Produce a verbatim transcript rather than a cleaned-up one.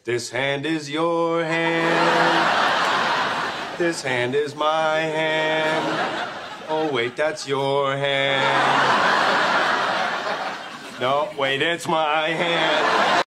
This hand is your hand. This hand is my hand. Oh, wait, that's your hand. No, wait, it's my hand.